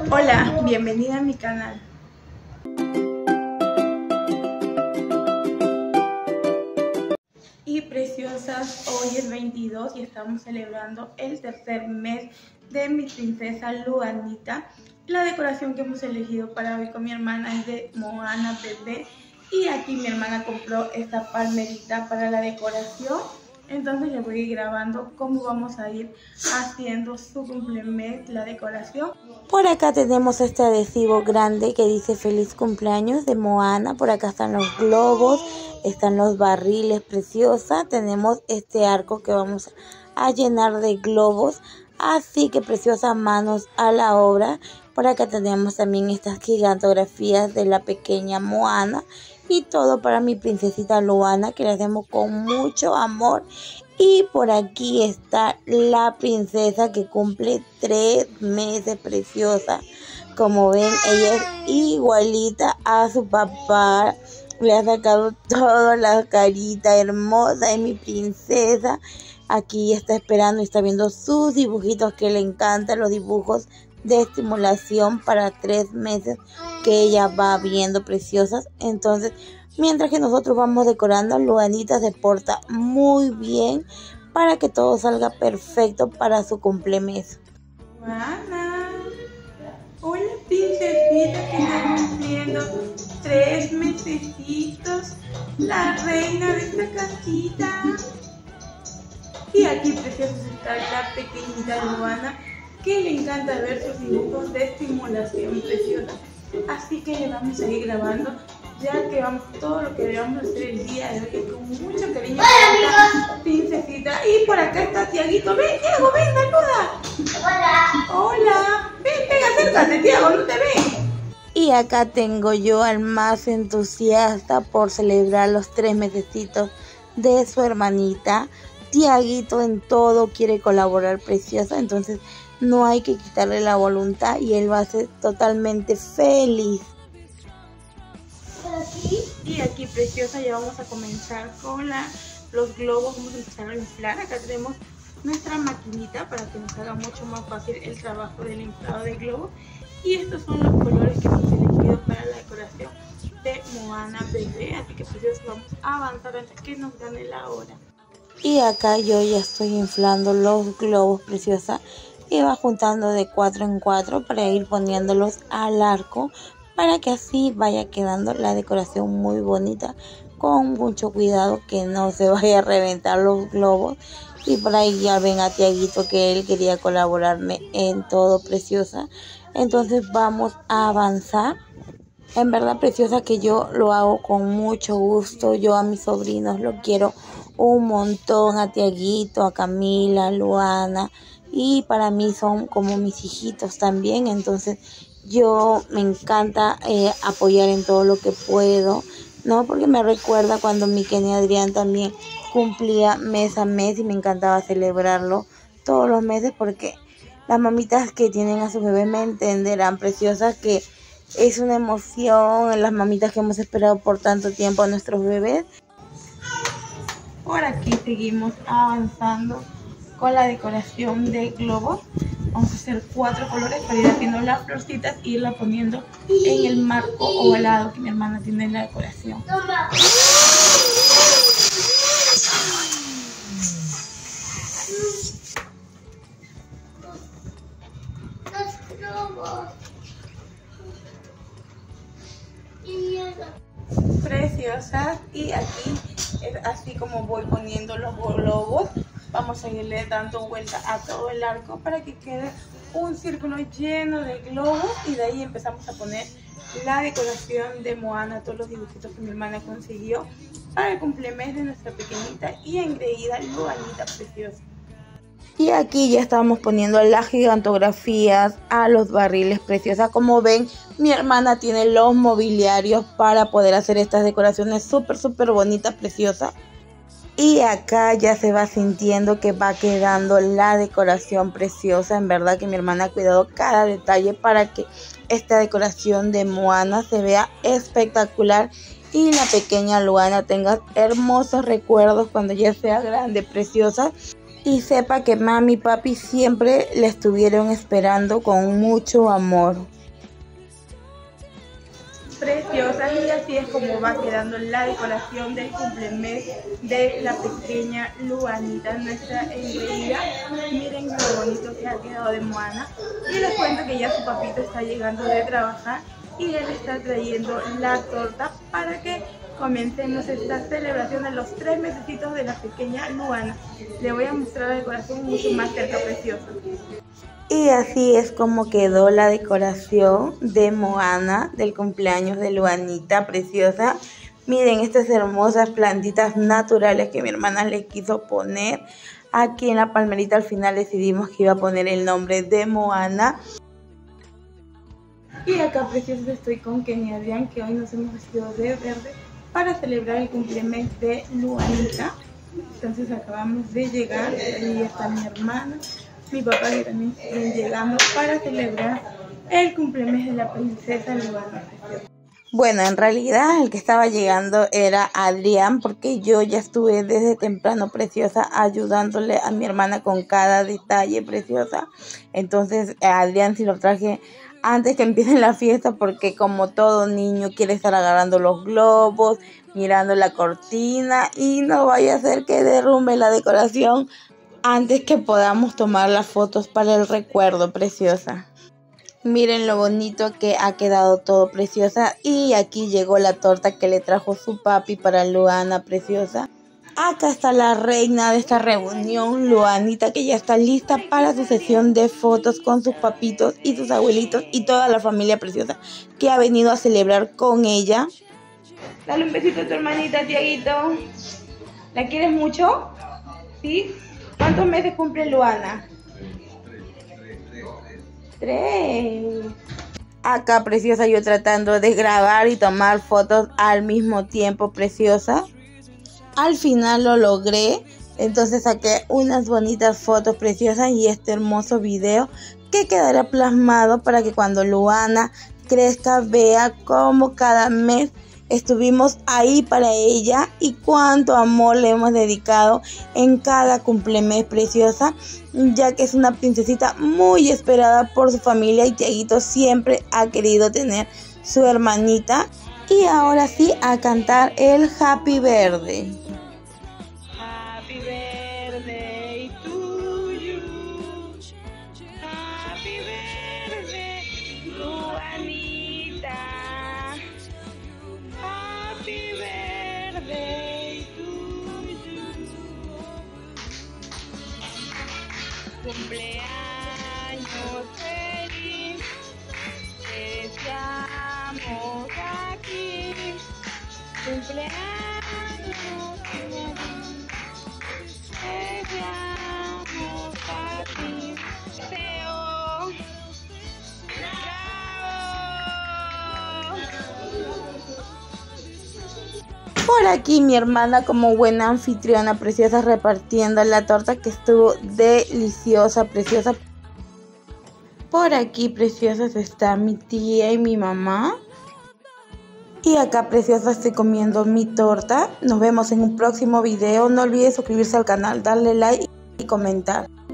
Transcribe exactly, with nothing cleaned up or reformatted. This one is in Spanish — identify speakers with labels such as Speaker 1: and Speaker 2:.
Speaker 1: Hola, bienvenida a mi canal. Y preciosas, hoy es veintidós y estamos celebrando el tercer mes de mi princesa Luanita. La decoración que hemos elegido para hoy con mi hermana es de Moana bebé. Y aquí mi hermana compró esta palmerita para la decoración. Entonces les voy a ir grabando cómo vamos a ir haciendo su cumpleaños, la decoración.
Speaker 2: Por acá tenemos este adhesivo grande que dice feliz cumpleaños de Moana. Por acá están los globos, están los barriles, preciosa. Tenemos este arco que vamos a llenar de globos. Así que preciosa, manos a la obra. Por acá tenemos también estas gigantografías de la pequeña Moana. Y todo para mi princesita Luana, que la hacemos con mucho amor. Y por aquí está la princesa que cumple tres meses, preciosa. Como ven, ella es igualita a su papá. Le ha sacado toda la carita hermosa de mi princesa. Aquí está esperando y está viendo sus dibujitos que le encantan, los dibujos de estimulación para tres meses que ella va viendo, preciosas. Entonces, mientras que nosotros vamos decorando, Luanita se porta muy bien para que todo salga perfecto para su cumpleaños.
Speaker 1: Luana, hola princesita que está cumpliendo tres mesecitos, la reina de esta casita. Y aquí, preciosos, está la pequeñita Luana, que le encanta ver sus dibujos de estimulación, preciosa. Así que le vamos a ir grabando, ya que vamos todo lo que vamos a hacer el día de hoy con mucho cariño para esta princesita. Y por acá está Tiaguito. Ven, Tiago, ven, saluda. Hola. Hola. Ven, ven, acércate, Tiago, no te ve.
Speaker 2: Y acá tengo yo al más entusiasta por celebrar los tres mesecitos de su hermanita. Tiaguito en todo quiere colaborar, preciosa, entonces no hay que quitarle la voluntad y él va a ser totalmente feliz.
Speaker 1: Y aquí, preciosa, ya vamos a comenzar con la, los globos. Vamos a empezar a inflar. Acá tenemos nuestra maquinita para que nos haga mucho más fácil el trabajo del inflado de globos. Y estos son los colores que hemos elegido para la decoración de Moana bebé. Así que, preciosa, vamos a avanzar antes que nos gane la hora.
Speaker 2: Y acá yo ya estoy inflando los globos, preciosa. Y va juntando de cuatro en cuatro para ir poniéndolos al arco, para que así vaya quedando la decoración muy bonita, con mucho cuidado que no se vaya a reventar los globos. Y por ahí ya ven a Tiaguito que él quería colaborarme en todo, preciosa. Entonces vamos a avanzar. En verdad, preciosa, que yo lo hago con mucho gusto. Yo a mis sobrinos lo quiero un montón, a Tiaguito, a Camila, a Luana. Y para mí son como mis hijitos también. Entonces yo me encanta eh, apoyar en todo lo que puedo, ¿no? Porque me recuerda cuando mi Kenny Adrián también cumplía mes a mes y me encantaba celebrarlo todos los meses, porque las mamitas que tienen a sus bebés me entenderán, preciosas, que es una emoción, las mamitas que hemos esperado por tanto tiempo a nuestros bebés.
Speaker 1: Por aquí seguimos avanzando con la decoración de globos. Vamos a hacer cuatro colores para ir haciendo las florcitas e irla poniendo en el marco ovalado que mi hermana tiene en la decoración. Preciosas, y aquí es así como voy poniendo los globos. Vamos a irle dando vuelta a todo el arco para que quede un círculo lleno de globos, y de ahí empezamos a poner la decoración de Moana, todos los dibujitos que mi hermana consiguió para el cumpleaños de nuestra pequeñita y engreída Luanita preciosa.
Speaker 2: Y aquí ya estamos poniendo las gigantografías a los barriles, preciosa. Como ven, mi hermana tiene los mobiliarios para poder hacer estas decoraciones súper, súper bonitas, preciosas. Y acá ya se va sintiendo que va quedando la decoración preciosa. En verdad que mi hermana ha cuidado cada detalle para que esta decoración de Moana se vea espectacular y la pequeña Luana tenga hermosos recuerdos cuando ya sea grande, preciosa. y sepa que mami y papi siempre la estuvieron esperando con mucho amor.
Speaker 1: Preciosas, y así es como va quedando la decoración del cumpleaños de la pequeña Luanita, nuestra engreída. Miren lo bonito que ha quedado de Moana, y les cuento que ya su papito está llegando de trabajar y él está trayendo la torta para que comencemos esta celebración de los tres mesecitos de la pequeña Luana. Le voy a mostrar la decoración mucho más cerca, preciosa.
Speaker 2: Y así es como quedó la decoración de Moana del cumpleaños de Luanita preciosa. Miren estas hermosas plantitas naturales que mi hermana le quiso poner. Aquí en la palmerita al final decidimos que iba a poner el nombre de Moana.
Speaker 1: Y acá, preciosos, estoy con Kenny y Adrián, que hoy nos hemos vestido de verde para celebrar el cumpleaños de Luanita. Entonces acabamos de llegar, ahí está mi hermana, mi papá, que también están llegando para celebrar el cumpleaños de la princesa Luana.
Speaker 2: Bueno, en realidad el que estaba llegando era Adrián, porque yo ya estuve desde temprano, preciosa, ayudándole a mi hermana con cada detalle, preciosa. Entonces a Adrián sí lo traje antes que empiece la fiesta, porque como todo niño quiere estar agarrando los globos, mirando la cortina, y no vaya a ser que derrumbe la decoración antes que podamos tomar las fotos para el recuerdo, preciosa. Miren lo bonito que ha quedado todo, preciosa. Y aquí llegó la torta que le trajo su papi para Luana, preciosa. Acá está la reina de esta reunión, Luanita, que ya está lista para su sesión de fotos con sus papitos y sus abuelitos y toda la familia preciosa que ha venido a celebrar con ella.
Speaker 1: Dale un besito a tu hermanita, Tiaguito. ¿La quieres mucho? ¿Sí? ¿Cuántos meses cumple Luana? Tres.
Speaker 2: Acá, preciosa, yo tratando de grabar y tomar fotos al mismo tiempo, preciosa. Al final lo logré, entonces saqué unas bonitas fotos preciosas y este hermoso video que quedará plasmado para que cuando Luana crezca vea cómo cada mes estuvimos ahí para ella y cuánto amor le hemos dedicado en cada cumplemes, preciosa, ya que es una princesita muy esperada por su familia y Tiaguito siempre ha querido tener su hermanita. Y ahora sí, a cantar el Happy Birthday.
Speaker 1: Happy birthday to you. Happy birthday, Luanita. Happy birthday to you. Cumpleaños feliz, te deseamos aquí. Cumpleaños feliz, te deseamos aquí. Deseo.
Speaker 2: Por aquí mi hermana, como buena anfitriona preciosa, repartiendo la torta que estuvo deliciosa, preciosa. Por aquí, preciosas, está mi tía y mi mamá. Y acá, preciosa, estoy comiendo mi torta. Nos vemos en un próximo video. No olvides suscribirse al canal, darle like y comentar.